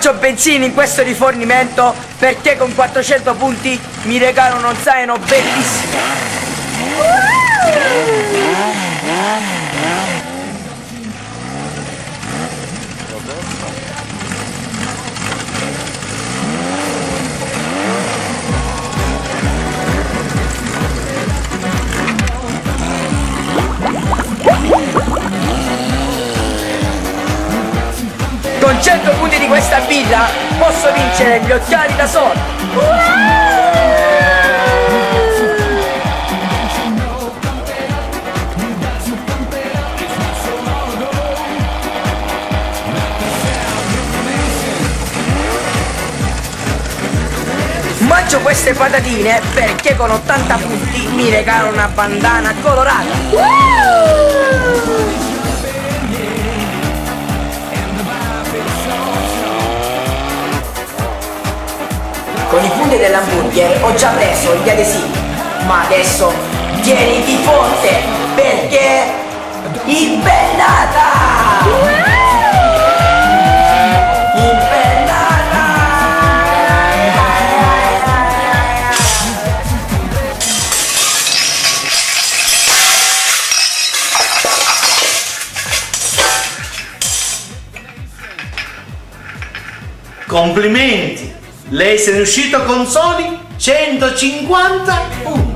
Mangio benzina in questo rifornimento perché con 400 punti mi regalano uno zaino bellissimo. Con 100 punti di questa birra posso vincere gli occhiali da sole. Mangio queste patatine perché con 80 punti mi regalano una bandana colorata. Con i punti dell'hamburger ho già preso gli adesivi, ma adesso tieniti forte perché impennata! Impennata! Complimenti! Lei se ne è uscito con soli 150 punti.